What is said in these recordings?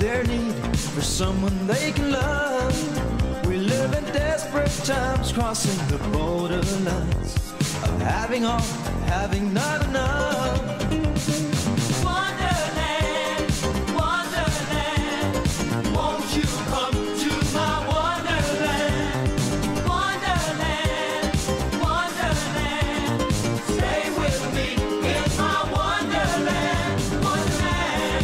their need for someone they can love. We live in desperate times, crossing the borderlines of having all, having not enough. Wonderland, Wonderland, won't you come to my Wonderland? Wonderland, Wonderland, stay with me in my Wonderland, Wonderland.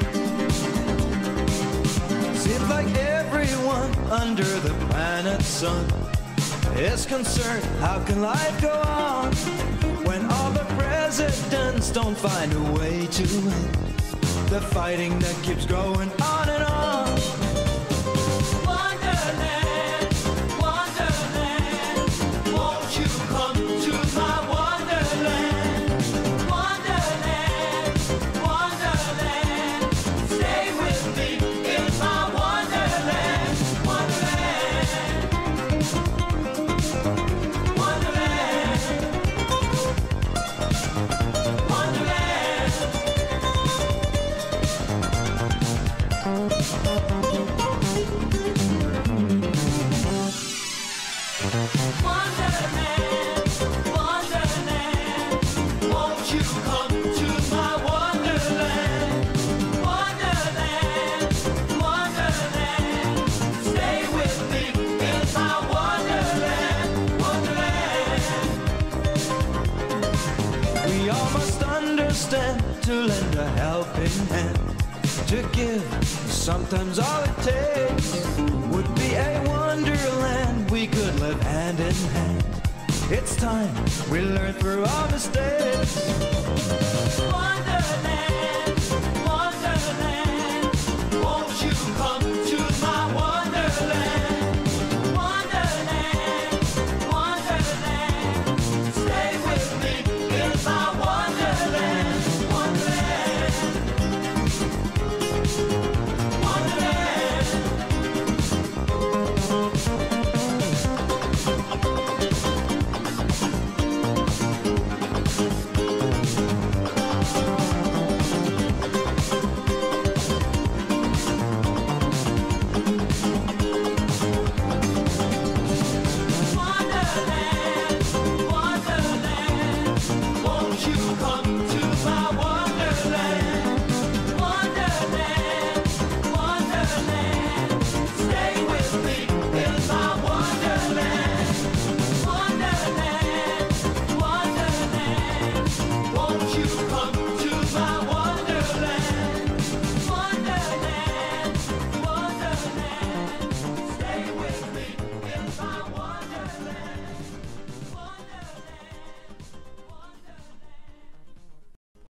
Seems like everyone under the planet sun is concerned, how can life go on when all the presidents don't find a way to end the fighting that keeps going on and on. Wonderland, Wonderland, won't you come to my Wonderland? Wonderland, Wonderland, stay with me in my Wonderland, Wonderland, Wonderland, Wonderland. Wonderland, Wonderland, won't you come to my Wonderland? Wonderland, Wonderland, stay with me in my Wonderland, Wonderland. We all must understand to lend a helping hand, to give sometimes all it takes would be a wonderland we could live hand in hand. It's time we learn through our mistakes.